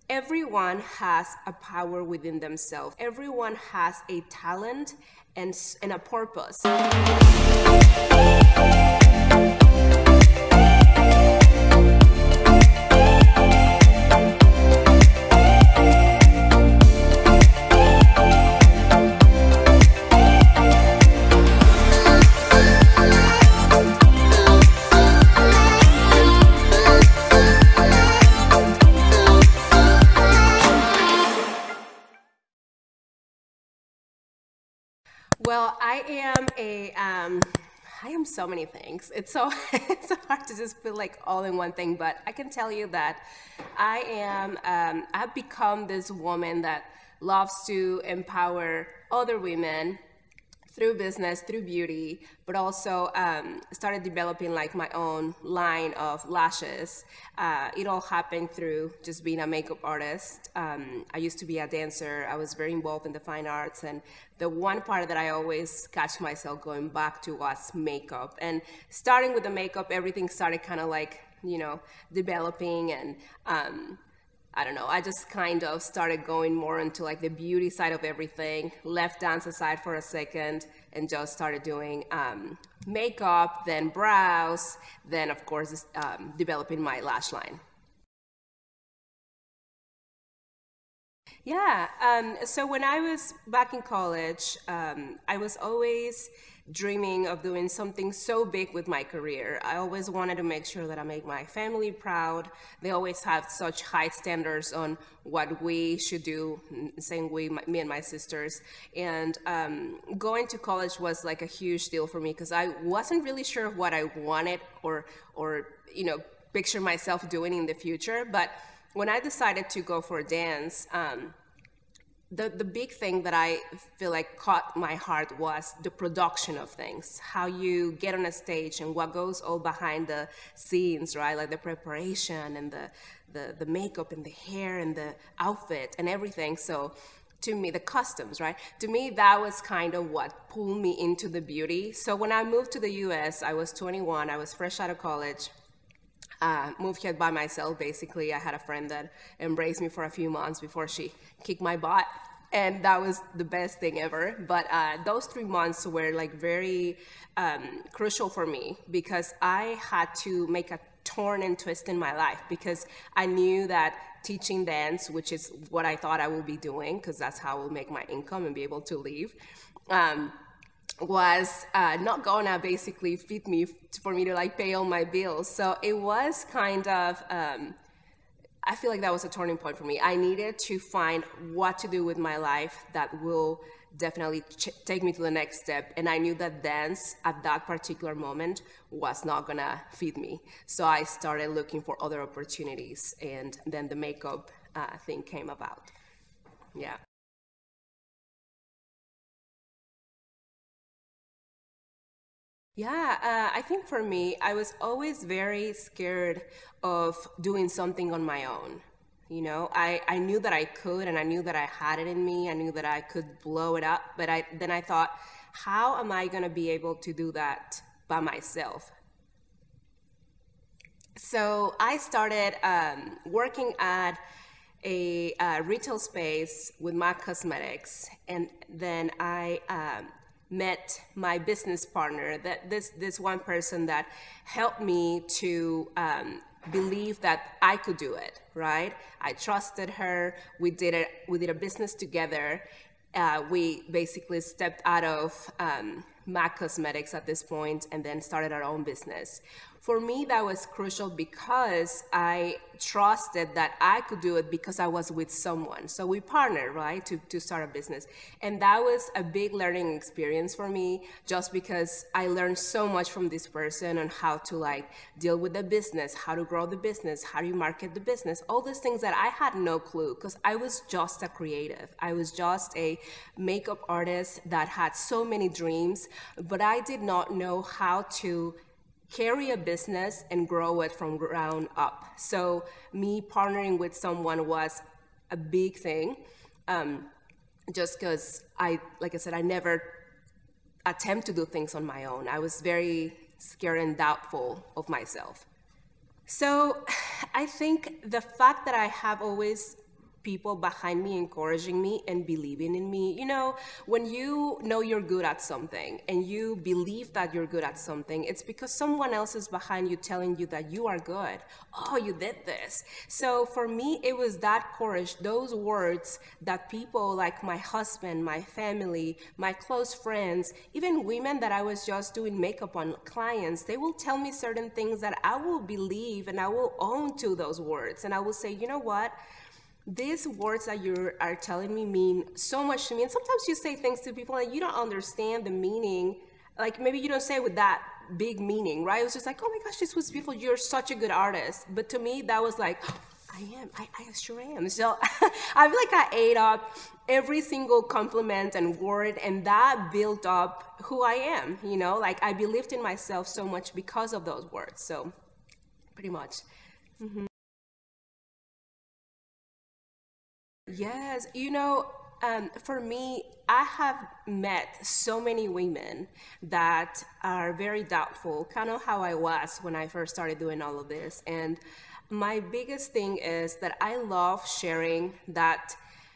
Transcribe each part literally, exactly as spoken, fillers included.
everyone has a power within themselves. Everyone has a talent and, and a purpose. Well, I am a, um, I am so many things. It's so, it's so hard to just put like all in one thing, but I can tell you that I am, um, I've become this woman that loves to empower other women through business, through beauty, but also um, started developing like my own line of lashes. Uh, it all happened through just being a makeup artist. Um, I used to be a dancer. I was very involved in the fine arts, and the one part that I always catch myself going back to was makeup. And starting with the makeup, everything started kind of like, you know, developing, and um, I don't know, I just kind of started going more into like the beauty side of everything, left dance aside for a second, and just started doing um, makeup, then brows, then of course um, developing my lash line. Yeah, um, so when I was back in college, um, I was always dreaming of doing something so big with my career. I always wanted to make sure that I make my family proud. They always have such high standards on what we should do, same way my, me and my sisters. And um, going to college was like a huge deal for me because I wasn't really sure of what I wanted or, or you know, picture myself doing in the future. But when I decided to go for dance, um, The, the big thing that I feel like caught my heart was the production of things, how you get on a stage and what goes all behind the scenes, right? Like the preparation and the, the, the makeup and the hair and the outfit and everything. So to me, the customs, right? To me, that was kind of what pulled me into the beauty. So when I moved to the U S, I was twenty-one, I was fresh out of college. Uh, moved here by myself, basically. I had a friend that embraced me for a few months before she kicked my butt, and that was the best thing ever. But uh, those three months were like very um, crucial for me because I had to make a turn and twist in my life because I knew that teaching dance, which is what I thought I would be doing because that's how I will make my income and be able to live, um, was uh, not gonna basically feed me for me to like pay all my bills. So it was kind of, um, I feel like that was a turning point for me. I needed to find what to do with my life that will definitely ch take me to the next step. And I knew that dance at that particular moment was not gonna feed me. So I started looking for other opportunities, and then the makeup uh, thing came about. Yeah. Yeah, uh, I think for me, I was always very scared of doing something on my own. You know, I, I knew that I could, and I knew that I had it in me. I knew that I could blow it up, but I, then I thought, how am I gonna be able to do that by myself? So I started um, working at a uh, retail space with MAC Cosmetics, and then I um, met my business partner, that this this one person that helped me to um, believe that I could do it, right? I trusted her. We did it. We did a business together. Uh, we basically stepped out of um, MAC Cosmetics at this point and then started our own business. For me, that was crucial because I trusted that I could do it because I was with someone. So we partnered, right, to, to start a business. And that was a big learning experience for me just because I learned so much from this person on how to like deal with the business, how to grow the business, how do you market the business, all these things that I had no clue because I was just a creative. I was just a makeup artist that had so many dreams, but I did not know how to carry a business and grow it from ground up. So me partnering with someone was a big thing, um, just because I, like I said, I never attempt to do things on my own. I was very scared and doubtful of myself. So I think the fact that I have always people behind me encouraging me and believing in me. You know, when you know you're good at something and you believe that you're good at something, it's because someone else is behind you telling you that you are good. Oh, you did this. So for me, it was that courage, those words that people like my husband, my family, my close friends, even women that I was just doing makeup on, clients, they will tell me certain things that I will believe and I will own to those words. And I will say, you know what? These words that you are telling me mean so much to me. And sometimes you say things to people and you don't understand the meaning. Like maybe you don't say it with that big meaning, right? It was just like, oh my gosh, this was beautiful. You're such a good artist. But to me, that was like, oh, I am. I, I sure am. So I feel like I ate up every single compliment and word, and that built up who I am, you know? Like I believed in myself so much because of those words. So pretty much. Mm-hmm. Yes, you know, um, for me, I have met so many women that are very doubtful, kind of how I was when I first started doing all of this. And my biggest thing is that I love sharing that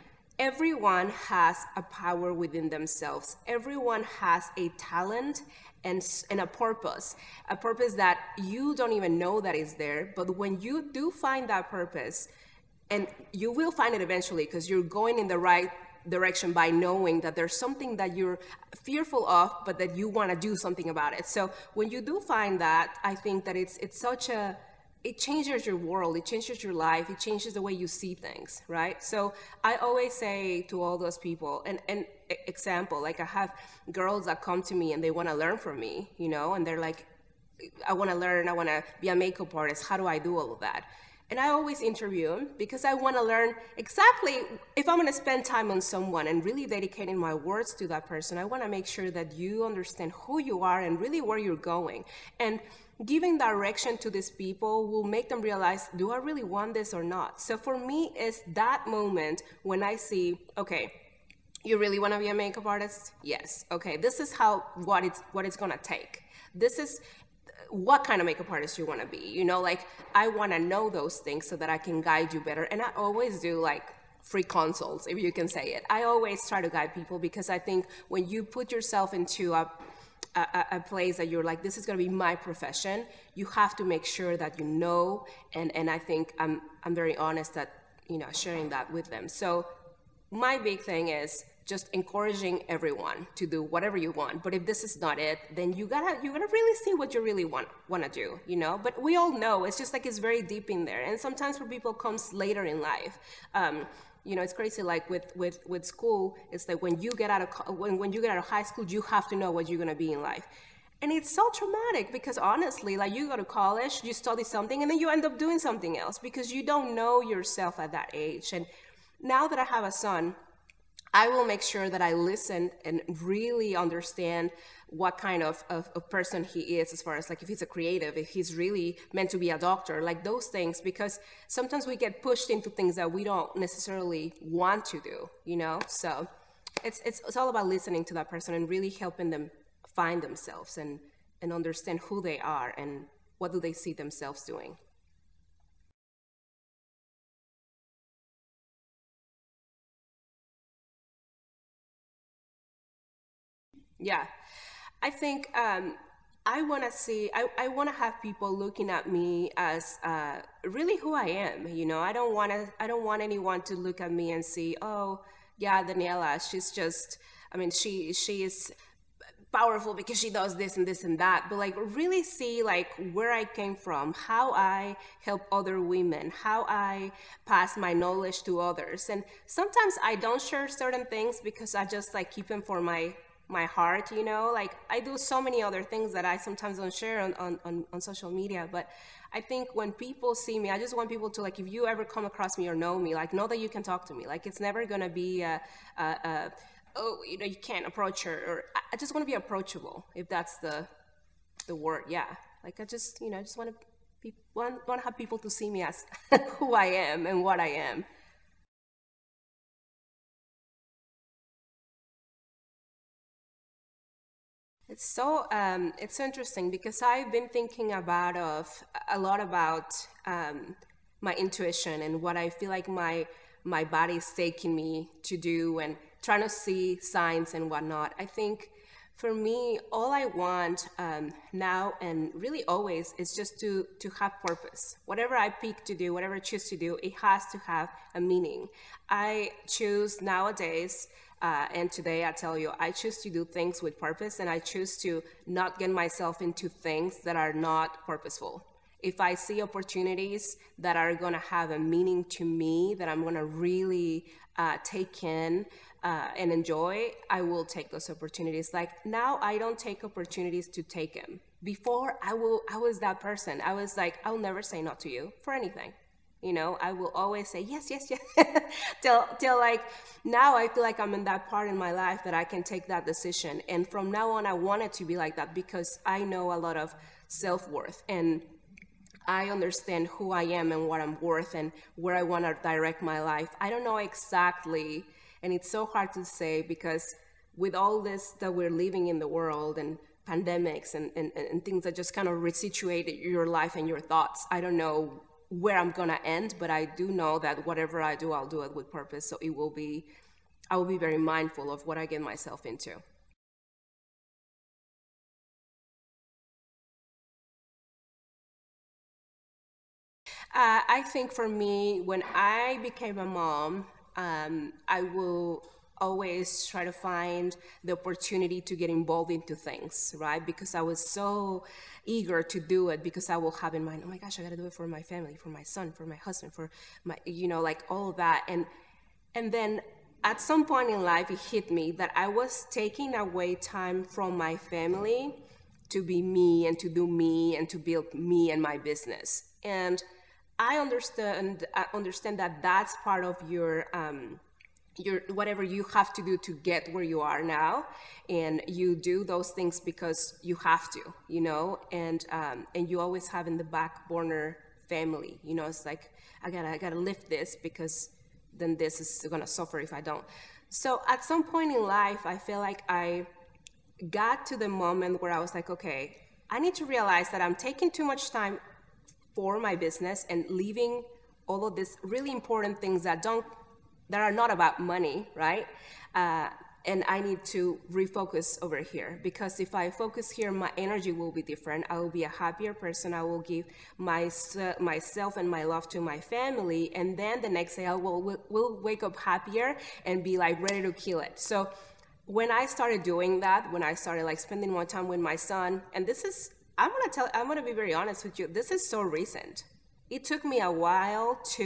everyone has a power within themselves. Everyone has a talent and, and a purpose, a purpose that you don't even know that is there. But when you do find that purpose, and you will find it eventually because you're going in the right direction by knowing that there's something that you're fearful of, but that you want to do something about it. So when you do find that, I think that it's it's such a, it changes your world, it changes your life, it changes the way you see things, right? So I always say to all those people, and, and example, like I have girls that come to me and they want to learn from me, you know, and they're like, I want to learn, I want to be a makeup artist, how do I do all of that? And I always interview them because I want to learn exactly, if I'm going to spend time on someone and really dedicating my words to that person, I want to make sure that you understand who you are and really where you're going. And giving direction to these people will make them realize, do I really want this or not? So for me, it's that moment when I see, okay, you really want to be a makeup artist? Yes. Okay, this is how, what it's, what it's going to take. This is what kind of makeup artist you want to be, you know, like I want to know those things so that I can guide you better. And I always do like free consults, if you can say it. I always try to guide people because I think when you put yourself into a, a, a place that you're like, this is going to be my profession, you have to make sure that you know. And, and I think I'm, I'm very honest at, you know, sharing that with them. So my big thing is just encouraging everyone to do whatever you want. But if this is not it, then you gotta you gotta really see what you really want want to do, you know. But we all know it's just like it's very deep in there. And sometimes for people it comes later in life. Um, you know, it's crazy. Like with with with school, it's like when you get out of when when you get out of high school, you have to know what you're gonna be in life. And it's so traumatic because honestly, like you go to college, you study something, and then you end up doing something else because you don't know yourself at that age. And now that I have a son, I will make sure that I listen and really understand what kind of, of, of person he is, as far as like if he's a creative, if he's really meant to be a doctor, like those things, because sometimes we get pushed into things that we don't necessarily want to do, you know? So it's, it's, it's all about listening to that person and really helping them find themselves and, and understand who they are and what do they see themselves doing. Yeah, I think um, I want to see, I, I want to have people looking at me as uh, really who I am. You know, I don't want to, I don't want anyone to look at me and see, oh, yeah, Daniela, she's just, I mean, she, she is powerful because she does this and this and that, but like really see like where I came from, how I help other women, how I pass my knowledge to others. And sometimes I don't share certain things because I just like keep them for my my heart, you know, like I do so many other things that I sometimes don't share on, on, on, on social media. But I think when people see me, I just want people to like, if you ever come across me or know me, like know that you can talk to me. Like it's never gonna be a, a, a oh, you know, you can't approach her, or I just want to be approachable, if that's the the word. Yeah, like I just, you know, I just want to be, want, want to have people to see me as who I am and what I am. It's so um, it's so interesting because I've been thinking about of a lot about um, my intuition and what I feel like my my body is taking me to do, and trying to see signs and whatnot. I think for me, all I want um, now and really always is just to, to have purpose. Whatever I pick to do, whatever I choose to do, it has to have a meaning. I choose nowadays, uh, and today I tell you, I choose to do things with purpose, and I choose to not get myself into things that are not purposeful. If I see opportunities that are gonna have a meaning to me, that I'm gonna really uh, take in, Uh, and enjoy, I will take those opportunities. Like now, I don't take opportunities to take them. Before, I will. I was that person. I was like, I'll never say no to you for anything. You know, I will always say yes, yes, yes. till, till like now, I feel like I'm in that part in my life that I can take that decision. And from now on, I want it to be like that because I know a lot of self-worth, and I understand who I am and what I'm worth and where I want to direct my life. I don't know exactly. And it's so hard to say because with all this that we're living in the world and pandemics and, and, and things that just kind of resituate your life and your thoughts, I don't know where I'm going to end, but I do know that whatever I do, I'll do it with purpose. So it will be, I will be very mindful of what I get myself into. Uh, I think for me, when I became a mom, Um, I will always try to find the opportunity to get involved into things, right? Because I was so eager to do it because I will have in mind, oh my gosh, I gotta do it for my family, for my son, for my husband, for my, you know, like all of that. And, and then at some point in life, it hit me that I was taking away time from my family to be me and to do me and to build me and my business. And I understand. I understand that that's part of your, um, your whatever you have to do to get where you are now, and you do those things because you have to, you know. And um, and you always have in the back burner family. You know, it's like I gotta I gotta lift this because then this is gonna suffer if I don't. So at some point in life, I feel like I got to the moment where I was like, okay, I need to realize that I'm taking too much time for my business and leaving all of these really important things that don't, that are not about money, right? Uh, and I need to refocus over here because if I focus here, my energy will be different. I will be a happier person. I will give my, myself and my love to my family. And then the next day I will, will, will wake up happier and be like ready to kill it. So when I started doing that, when I started like spending more time with my son, and this is, I'm gonna tell, I'm gonna be very honest with you. This is so recent. It took me a while to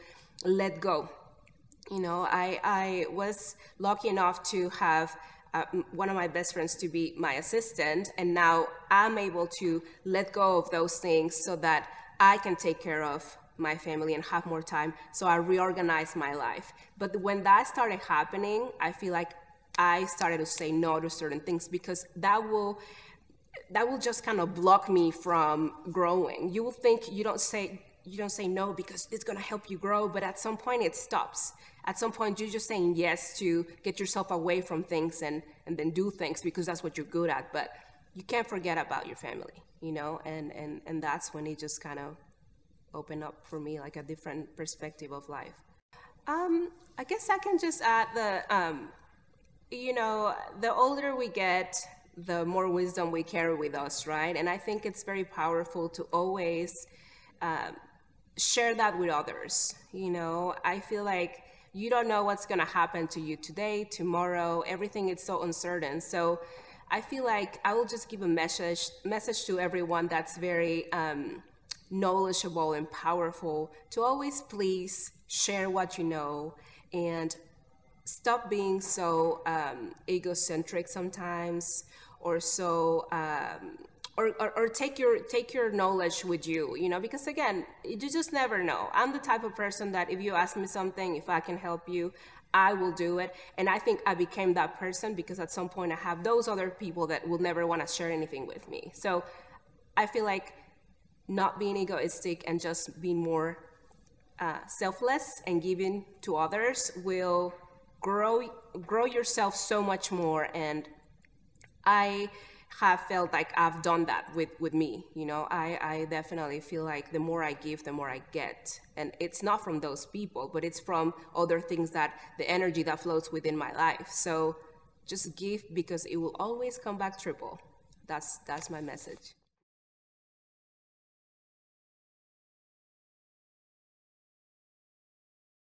let go. You know, I, I was lucky enough to have uh, one of my best friends to be my assistant, and now I'm able to let go of those things so that I can take care of my family and have more time. So I reorganized my life. But when that started happening, I feel like I started to say no to certain things because that will, that will just kind of block me from growing. You will think you don't say you don't say no because it's going to help you grow, but at some point it stops. At some point you're just saying yes to get yourself away from things and and then do things because that's what you're good at. But you can't forget about your family, you know, and and and that's when it just kind of opened up for me like a different perspective of life. Um, I guess I can just add the, um, you know, the older we get, the more wisdom we carry with us, right? And I think it's very powerful to always um, share that with others. You know, I feel like you don't know what's gonna happen to you today, tomorrow, everything is so uncertain. So I feel like I will just give a message, message to everyone that's very um, knowledgeable and powerful to always please share what you know and stop being so um, egocentric sometimes, or so, um, or, or, or take your take your knowledge with you, you know, because again, you just never know. I'm the type of person that if you ask me something, if I can help you, I will do it. And I think I became that person because at some point I have those other people that will never want to share anything with me. So I feel like not being egoistic and just being more uh, selfless and giving to others will grow grow yourself so much more. And I have felt like I've done that with, with me. You know, I, I definitely feel like the more I give, the more I get. And it's not from those people, but it's from other things, that the energy that flows within my life. So just give, because it will always come back triple. That's, that's my message.